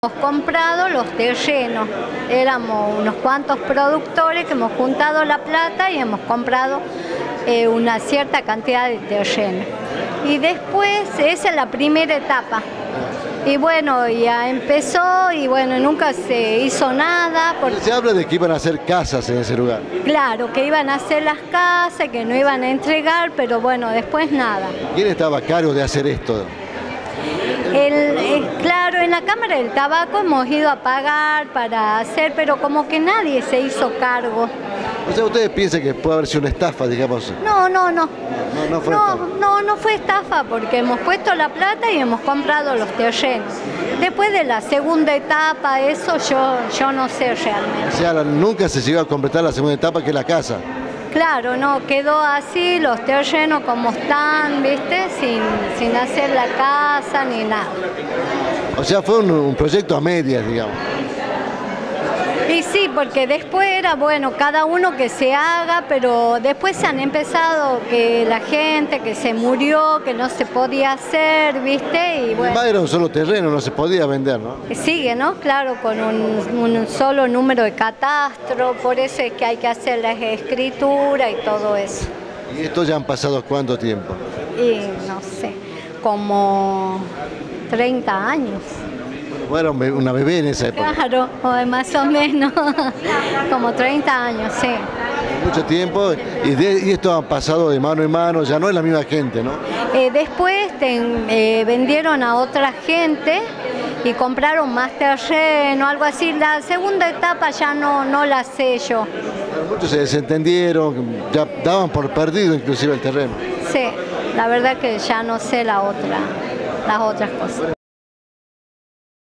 Hemos comprado los terrenos, éramos unos cuantos productores que hemos juntado la plata y hemos comprado una cierta cantidad de terrenos. Y después, esa es la primera etapa. Y bueno, ya empezó y bueno, nunca se hizo nada. Se habla de que iban a hacer casas en ese lugar. Claro, que iban a hacer las casas, que no iban a entregar, pero bueno, después nada. ¿Quién estaba a cargo de hacer esto? Claro, en la Cámara del Tabaco hemos ido a pagar para hacer, pero como que nadie se hizo cargo. O sea, ¿ustedes piensan que puede haber sido una estafa, digamos? No. No fue estafa. No fue estafa porque hemos puesto la plata y hemos comprado los terrenos. Después de la segunda etapa, eso yo no sé realmente. O sea, nunca se llegó a completar la segunda etapa, que es la casa. Claro, no, quedó así, los terrenos como están, ¿viste? Sin hacer la casa ni nada. O sea, fue un proyecto a medias, digamos. Y sí, porque después era, bueno, cada uno que se haga, pero después se han empezado que la gente que se murió, que no se podía hacer, ¿viste? Y bueno. Además era un solo terreno, no se podía vender, ¿no? Sigue, ¿no? Claro, con un solo número de catastro, por eso es que hay que hacer las escrituras y todo eso. ¿Y esto ya han pasado cuánto tiempo? Y no sé, como 30 años. Bueno, era una bebé en esa época. Claro, o más o menos, como 30 años, sí. Mucho tiempo, y esto ha pasado de mano en mano, ya no es la misma gente, ¿no? Después vendieron a otra gente y compraron más terreno, algo así. La segunda etapa ya no la sé yo. Muchos se desentendieron, ya daban por perdido inclusive el terreno. Sí, la verdad que ya no sé las otras cosas.